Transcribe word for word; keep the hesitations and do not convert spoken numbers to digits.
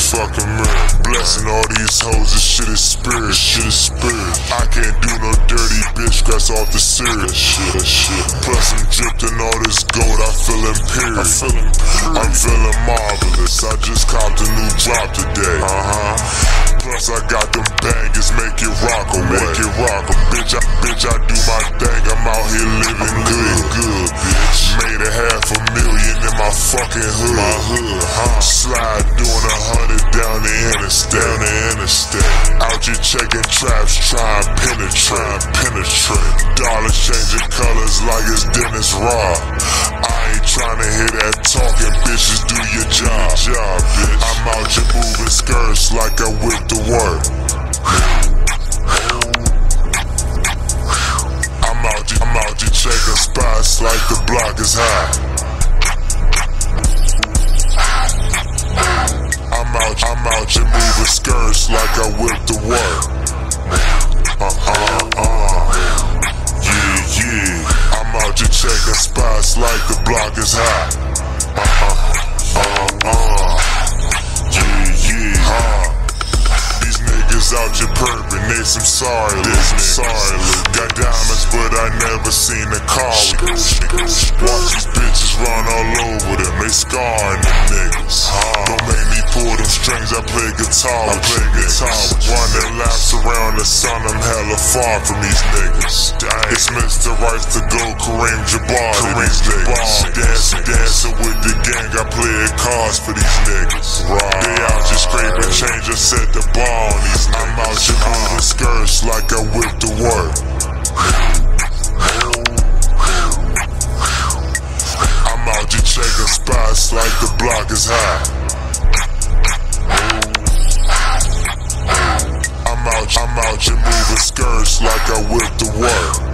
fucking mirror. Blessing all these hoes, this shit is spirit, shit is spirit. I can't do no dirty bitch, scratch off the serious shit, that shit. Plus I'm dripped in all this gold, I feel imperial. I'm feeling, I'm feeling marvelous. I just copped a new drop today. Uh-huh. Plus I got them bangers, make it rock away. Make it rock, bitch. I, bitch, I do my thing. I'm out here living I'm good, good, bitch. Made a half a million in my fucking hood. My hood, huh? Slide doing a hundred down the interstate. Down the interstate. Out here checking traps, trying to penetrate, penetrate. Dollars changing colors like it's Dennis Robb. I ain't trying to hear that talking, bitches. Do your job, job, bitch. I'm out here moving skirts like I whip the work. I'm out here, I'm out here checking spots like the block is high. I'm out, I'm out here moving skirts like I whip the work. Uh uh uh. Yeah yeah. I'm out here checking spots like the block is high. Uh uh uh uh. Yeah yeah. Uh. These niggas out here perping, they some sorry little sorry little. Got diamonds but I never seen a car with them. Watch these bitches run all over them, they scarring them niggas. Don't make me pull them strings, I play guitar with I play guitar with running laps around the sun, I'm hella far from these niggas. It's Mister Rice to go Kareem Jabbar to these niggas. Dancing, dancing with the gang, I play cards for these niggas. They out just scraping change, I set the bar on these niggas. I'm out here moving skirts like I whip the work. I'm out here checking spots like the block is high. I'm out, I'm out here moving skirts like I whip the work.